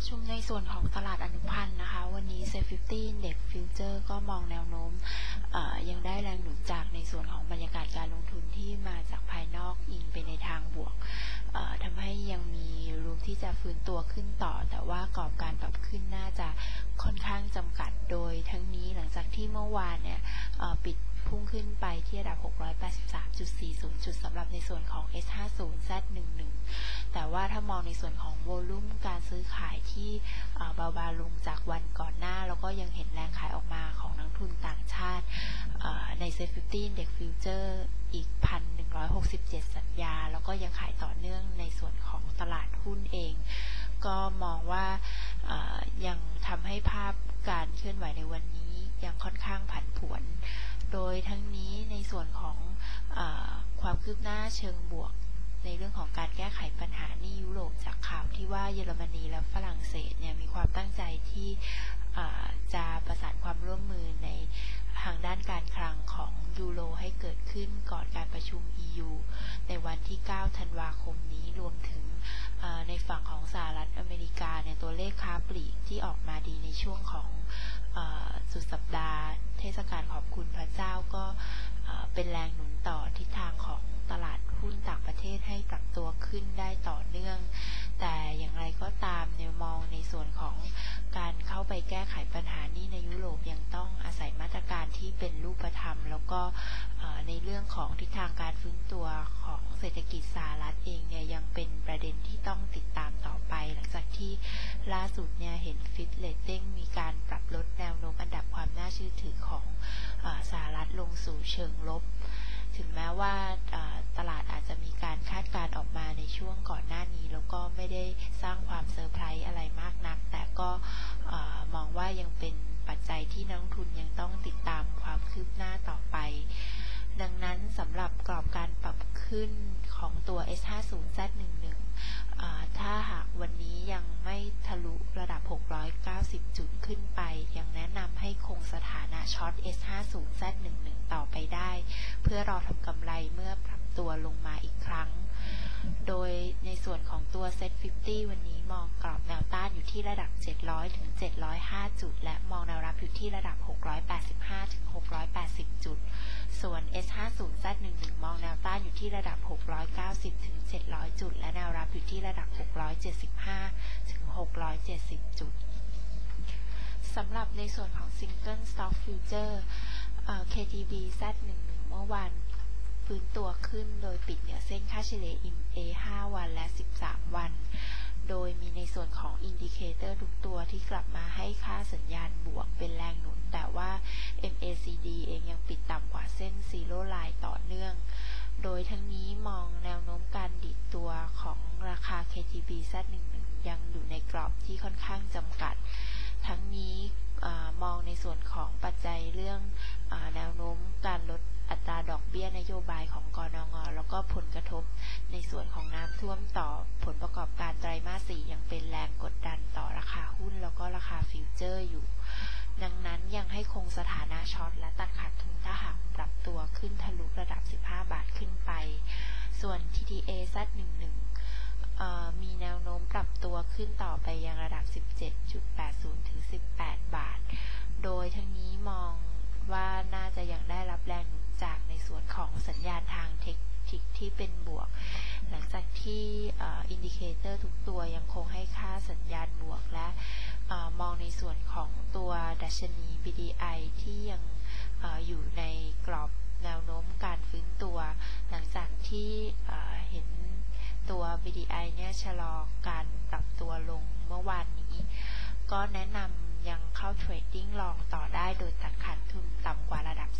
ชุมในส่วนของตลาดอนุพันธ์นะคะวันนี้เซ็ต50 Index Future ก็มองแนวโน้มยังได้แรงหนุนจากในส่วนของบรรยากาศการลงทุนที่มาจากภายนอกอิงไปในทางบวกทำให้ยังมีรูมที่จะฟื้นตัวขึ้นต่อแต่ว่ากรอบการปรับขึ้นน่าจะค่อนข้างจำกัดโดยทั้งนี้หลังจากที่เมื่อวานเนี่ยปิดพุ่งขึ้นไปที่ระดับ 683.40 จุดสำหรับในส่วนของ S50 Z11 แต่ว่าถ้ามองในส่วนของโวลุ่มการซื้อขายที่เบาบางลงจากวันก่อนหน้าแล้วก็ยังเห็นแรงขายออกมาของนักทุนต่างชาติใน Set 50 Index Future อีก 1,167 สัญญาแล้วก็ยังขายต่อเนื่องในส่วนของตลาดหุ้นเองก็มองว่ายังทำให้ภาพการเคลื่อนไหวในวันนี้ยังค่อนข้างผันผวนโดยทั้งนี้ในส่วนของความคืบหน้าเชิงบวกในเรื่องของการแก้ไขปัญหาหนี้ยุโรปจากข่าวที่ว่าเยอรมนีและฝรั่งเศสเนี่ยมีความตั้งใจที่จะประสานความร่วมมือในทางด้านการคลังของยูโรให้เกิดขึ้นก่อนการประชุม EU ในวันที่ 9 ธันวาคมนี้รวมถึงในฝั่งของสหรัฐอเมริกาเนี่ยตัวเลขค้าปลีกที่ออกมาดีในช่วงของสุดสัปดาห์เทศกาลขอบคุณพระเจ้าก็เป็นแรงหนุนต่อทิศทางของตลาดหุ้นต่างประเทศให้ปรับตัวขึ้นได้ต่อเนื่องแต่อย่างไรก็ตามแนวมองในส่วนของการเข้าไปแก้ไขปัญหานี้ในยุโรปยังต้องอาศัยมาตรการที่เป็นรูปธรรมแล้วก็ในเรื่องของทิศทางการฟื้นตัวของเศรษฐกิจสหรัฐเองเนี่ยยังเป็นประเด็นที่ต้องติดตามต่อไปหลังจากที่ล่าสุดเนี่ยเห็นฟิตเรตติ้งมีการปรับลดแนวโน้มอันดับความน่าเชื่อถือของสหรัฐลงสู่เชิงลบถึงแม้ว่าตลาดอาจจะมีการคาดการณ์ออกมาในช่วงก่อนหน้านี้แล้วก็ไม่ได้สร้างความเซอร์ไพรส์อะไรมากนักแต่ก็มองว่ายังเป็นปัจจัยที่นักลงทุนยังต้องติดตามความคืบหน้าต่อไปดังนั้นสำหรับกรอบการปรับขึ้นของตัว S50 Z11 ถ้าหากวันนี้ยังไม่ทะลุระดับ690จุดขึ้นไปยังแนะนำให้คงสถานะช็อต S50 Z11 ต่อไปได้เพื่อรอทำกำไรเมื่อปรับตัวลงมาอีกครั้งโดยในส่วนของตัว Set 50 วันนี้มองกรอบแนวต้านอยู่ที่ระดับ700ถึง705จุดและมองแนวรับอยู่ที่ระดับ685ถึง680จุดส่วน S50 Z11 มองแนวต้านอยู่ที่ระดับ690ถึง700จุดและแนวรับอยู่ที่ระดับ675ถึง670จุดสำหรับในส่วนของ Single Stock Future KTB Z11 เมื่อวานฟื้นตัวขึ้นโดยปิดเหนือเส้นค่าเฉลี่ย EMA 5 วันและ13วันโดยมีในส่วนของอินดิเคเตอร์ทุกตัวที่กลับมาให้ค่าสัญญาณบวกเป็นแรงหนุนแต่ว่า MACD เองยังปิดต่ำกว่าเส้น Zero Line ต่อเนื่องโดยทั้งนี้มองแนวโน้มการดิดตัวของราคา KTB Z11 ยังอยู่ในกรอบที่ค่อนข้างจำกัดทั้งนี้มองในส่วนของปัจจัยเรื่องแนวโน้มการลดอัตราดอกเบี้ยนโยบายของกนง.แล้วก็ผลกระทบในส่วนของน้ำท่วมต่อผลประกอบการไตรมาส 4ยังเป็นแรงกดดันต่อราคาหุ้นแล้วก็ราคาฟิวเจอร์อยู่ดังนั้นยังให้คงสถานะช็อตและตัดขาดทุนถ้าหากปรับตัวขึ้นทะลุระดับ15 บาทขึ้นไปส่วน TTA Z11มีแนวโน้มปรับตัวขึ้นต่อไปยังระดับ 17.80 ถึง 18 บาทโดยทั้งนี้มองว่าน่าจะยังได้รับแรงหนุนจากในส่วนของสัญญาณทางเทคนิคที่เป็นบวกหลังจากที่อินดิเคเตอร์ทุกตัวยังคงให้ค่าสัญญาณบวกและมองในส่วนของตัวดัชนี BDI ที่ยังอยู่ในกรอบแนวโน้มการฟื้นตัวหลังจากที่เห็นตัว BDI เนี่ยชะลอการปรับตัวลงเมื่อวานนี้ก็แนะนำยังเข้าเทรดดิ้งลองต่อได้โดยตัดขาดทุนต่ำกว่าระดับ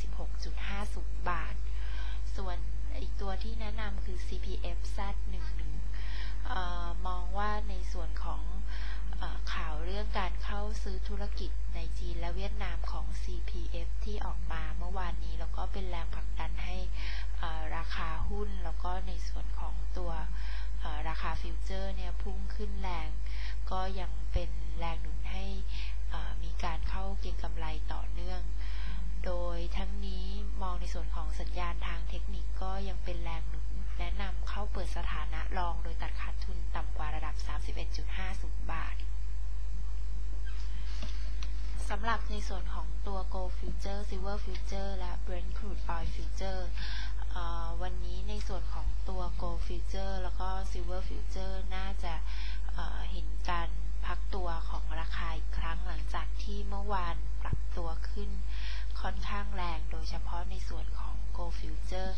16.50 บาทส่วนอีกตัวที่แนะนำคือ CPF Z11 มองว่าในส่วนของข่าวเรื่องการเข้าซื้อธุรกิจในจีนและเวียดนามของ CPF ที่ออกมาเมื่อวานนี้แล้วก็เป็นแรงผลักดันให้ราคาหุ้นแล้วก็ในส่วนของตัวราคาฟิวเจอร์เนี่ยพุ่งขึ้นแรงก็ยังเป็นแรงหนุนให้มีการเข้าเก็งกำไรต่อเนื่องโดยทั้งนี้มองในส่วนของสัญญาณทางเทคนิคก็ยังเป็นแรงหนุนแนะนำเข้าเปิดสถานะรองโดยตัดขาดทุนต่ำกว่าระดับ 31.50 บาทหรับในส่วนของตัว Gold Future Silver Future และ Brent Crude Oil Future วันนี้ในส่วนของตัว Gold Future แล้วก็ Silver Future น่าจะเห็นการพักตัวของราคาอีกครั้งหลังจากที่เมื่อวานปรับตัวขึ้นค่อนข้างแรงโดยเฉพาะในส่วนของ Gold Future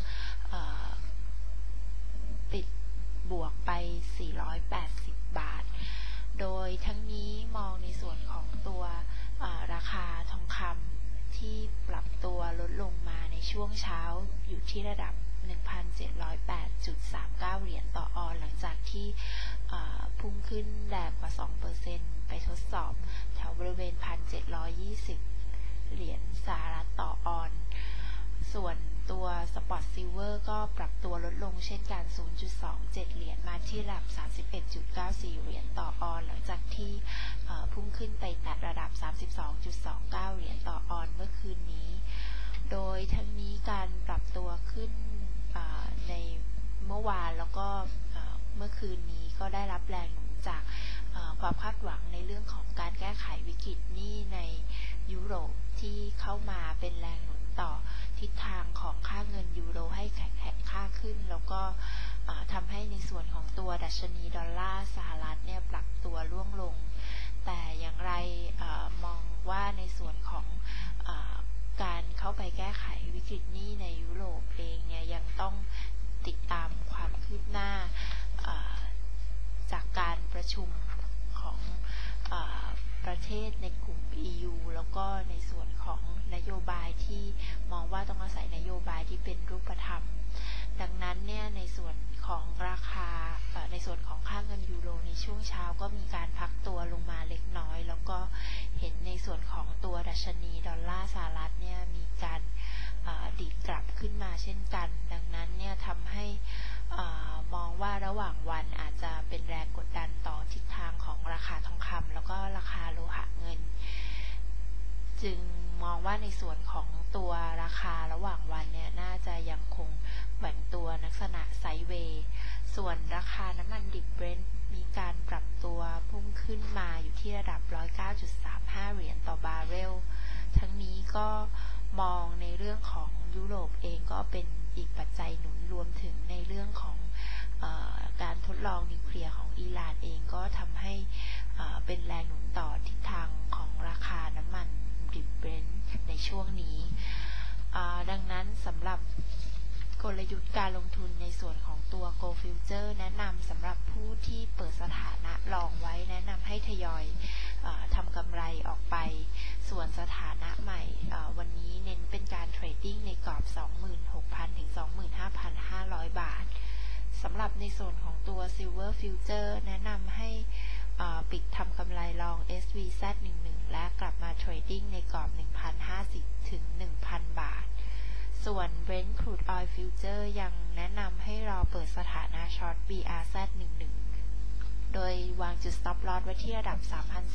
ปิดบวกไป480 บาทโดยทั้งนี้มองในส่วนของตัวราคาทองคำที่ปรับตัวลดลงมาในช่วงเช้าอยู่ที่ระดับ 1,708.39 เหรียญต่อออนซ์หลังจากที่พุ่งขึ้นแรงกว่า 2% ไปทดสอบแถวบริเวณ 1,720 เหรียญสหรัฐต่อออนซ์ส่วนตัวสปอตซิลเวอร์ก็ปรับตัวลดลงเช่นกัน 0.27 เหรียญมาที่ระดับ 31.94 เหรียญต่อออนซ์หลังจากที่พุ่งขึ้นไปแตะระดับ 32.29 เหรียญต่อออนซ์เมื่อคืนนี้โดยทั้งนี้การปรับตัวขึ้นในเมื่อวานแล้วก็เมื่อคืนนี้ก็ได้รับแรงหนุนจากความคาดหวังในเรื่องของการแก้ไขวิกฤตหนี้ในยุโรปที่เข้ามาเป็นแรงหนุนต่อทิศทางของค่าเงินยูโรให้แข็งค่าขึ้นแล้วก็ทำให้ในส่วนของตัวดัชนีดอลลาร์สหรัฐเนี่ยปรับตัวร่วงลงแต่อย่างไรมองว่าในส่วนของการเข้าไปแก้ไขวิกฤตหนี้ในยุโรปเองเนี่ยยังต้องติดตามความคืบหน้าจากการประชุมของประเทศในกลุ่ม EU แล้วก็ในส่วนของนโยบายที่มองว่าต้องอาศัยนโยบายที่เป็นรูปธรรมดังนั้นเนี่ยในส่วนของราคาในส่วนของค่าเงินยูโรในช่วงเช้าก็มีการพักตัวลงมาเล็กน้อยแล้วก็เห็นในส่วนของตัวดัชนีดอลลาร์สหรัฐเนี่ยมีการดีดกลับขึ้นมาเช่นกันดังนั้นเนี่ยทำให้มองว่าระหว่างวันอาจจะเป็นแรงกดดันต่อทิศทางของราคาทองคำแล้วก็ราคาโลหะเงินจึงมองว่าในส่วนของตัวราคาระหว่างวันเนี่ยน่าจะยังคงแบ่งตัวลักษณะไซด์เวย์ส่วนราคาน้ำมันดิบเบรนท์มีการปรับตัวพุ่งขึ้นมาอยู่ที่ระดับ 109.35 เหรียญต่อบาร์เรลทั้งนี้ก็มองในเรื่องของยุโรปเองก็เป็นอีกปัจจัยหนุนรวมถึงในเรื่องของการทดลองนิวเคลียร์ของอิหร่านเองก็ทำให้เป็นแรงหนุนต่อทิศทางของราคาน้ำมันดิบเบรนท์ในช่วงนี้ดังนั้นสำหรับกลยุทธ์การลงทุนในส่วนของตัว Gold Future แนะนำสำหรับผู้ที่เปิดสถานะลองไว้แนะนำให้ทยอยทำกำไรออกไปส่วนสถานะใหม่วันนี้เน้นเป็นการเทรดดิ้งในกรอบ 26,000 ถึง 25,500 บาทสำหรับในส่วนของตัว Silver Future แนะนำให้ปิดทำกำไรลอง SVZ11 และกลับมาเทรดดิ้งในกรอบ 1,050 ถึง 1,000 บาทส่วน Brent Crude Oil Future ยังแนะนำให้รอเปิดสถานะช็อต BRZ11 โดยวางจุด Stop Loss ไว้ที่ระดับ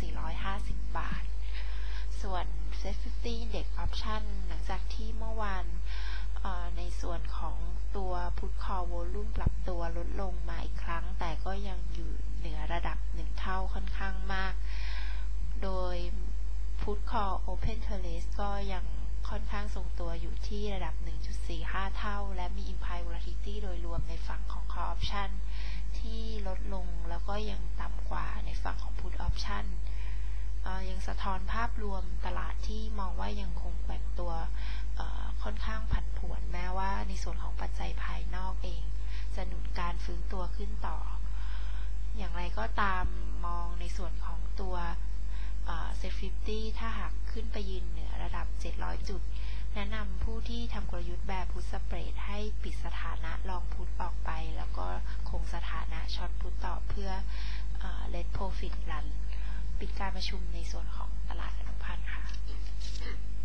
3,450 บาทส่วน Set50 Index Option หลังจากที่เมื่อวานในส่วนของตัว Put Call Volume ปรับตัวลดลงมาอีกครั้งแต่ก็ยังอยู่เหนือระดับ1เท่าค่อนข้างมากโดย Put Call Open Interest ก็ยังค่อนข้างทรงตัวอยู่ที่ระดับ 1.45 เท่าและมี Implied Volatility โดยรวมในฝั่งของ Call Option ที่ลดลงแล้วก็ยังต่ำกว่าในฝั่งของ Put Option ยังสะท้อนภาพรวมตลาดที่มองว่ายังคงแกว่งตัวค่อนข้างผันผวนแม้ว่าในส่วนของปัจจัยภายนอกเองจะหนุนการฟื้นตัวขึ้นต่ออย่างไรก็ตามมองในส่วนของตัวSet50 ถ้าหากขึ้นไปยืนเหนือระดับ700จุดแนะนำผู้ที่ทำกลยุทธ์แบบพุทสเปรดให้ปิดสถานะลองพุทออกไปแล้วก็คงสถานะช็อตพุทต่อเพื่อLet Profit Run ปิดการประชุมในส่วนของตลาดอนุพันธ์ค่ะ